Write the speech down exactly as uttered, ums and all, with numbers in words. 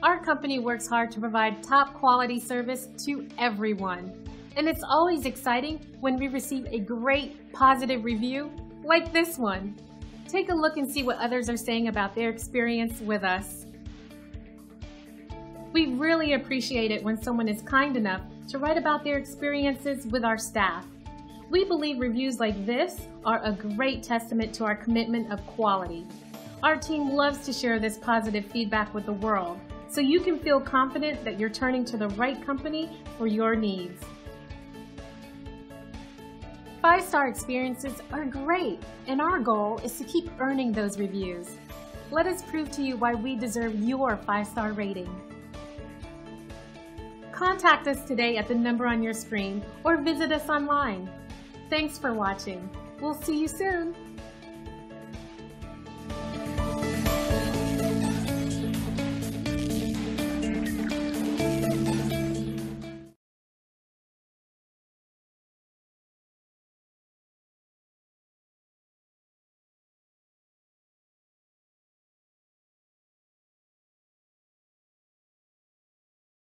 Our company works hard to provide top quality service to everyone. And it's always exciting when we receive a great positive review like this one. Take a look and see what others are saying about their experience with us. We really appreciate it when someone is kind enough to write about their experiences with our staff. We believe reviews like this are a great testament to our commitment of quality. Our team loves to share this positive feedback with the world, so you can feel confident that you're turning to the right company for your needs. Five-star experiences are great, and our goal is to keep earning those reviews. Let us prove to you why we deserve your five-star rating. Contact us today at the number on your screen or visit us online. Thanks for watching. We'll see you soon.